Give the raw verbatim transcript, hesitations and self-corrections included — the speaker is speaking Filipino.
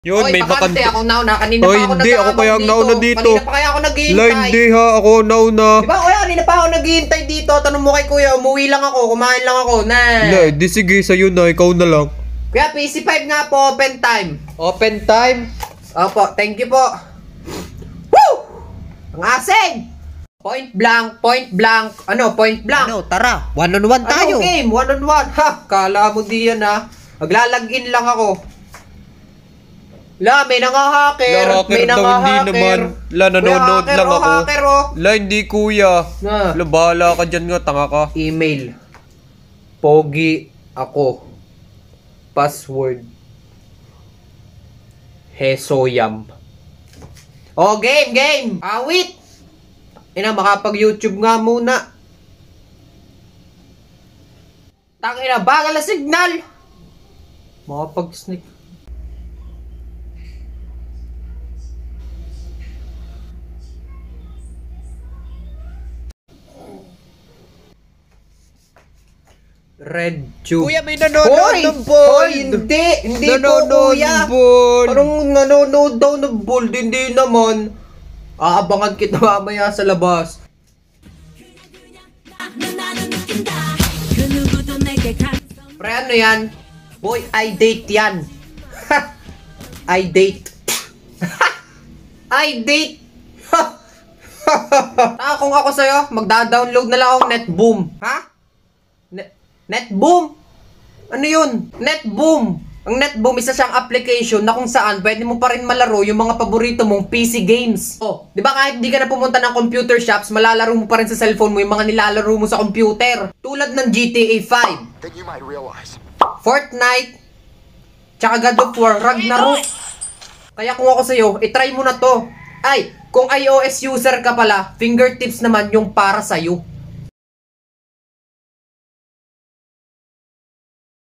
Yun, Oy, may bakante, bakante. ako nauna. Kanina Oy, pa ako hindi, nag-aabang ako kaya ang nauna dito. Kanina pa kaya ako naghihintay. La, hindi ha, ako nauna. Diba, kuya, kanina pa ako naghihintay dito. Tanong mo kay kuya, umuwi lang ako, kumain lang ako, na. La, di sige, sa'yo na, ikaw na lang. Kuya, P C five nga po, open time. Open time? Opo, thank you po. Woo! Ang asing! Point blank, point blank. Ano, point blank? Ano, tara, one on one tayo. Ano game? One on one. Ha, kala mo di yan ha. Maglalagin lang ako. La, may nanga-hacker. La, hacker May daw, hindi nanga-hacker. naman. La, nanonood Kuya, lang hacker, ako. oh, hacker, oh. La, hindi kuya. Na. La, bahala ka dyan nga, tanga ka. Email. Pogi ako. Password. Hesoyam. Oh, game, game. Awit. Ina, makapag-YouTube nga muna. Tangina, bagal na signal. Makapag-sneak. Red tube. Kuya, may nanonood Hoy! ng ball. Hoy, hindi! Hindi po, Nanonood kuya! ng ball. Parang nanonood daw ng ball, hindi naman. Aabangan kita mamaya sa labas. Pre, ano yan? Boy, I date yan. I date. I date. Ah, kung ako sa'yo, magda-download na lang akong Netboom. Ha? Net Netboom? Ano yun? Netboom. Ang Netboom, isa siyang application na kung saan pwede mo pa rin malaro yung mga paborito mong P C games. Oh, di ba kahit di ka na pumunta ng computer shops, malalaro mo pa rin sa cellphone mo yung mga nilalaro mo sa computer. Tulad ng G T A five, Then you might realize. Fortnite, tsaka God of War, Ragnarok. Kaya kung ako sa'yo, itry mo na to. Ay, kung iOS user ka pala, fingertips naman yung para sa'yo.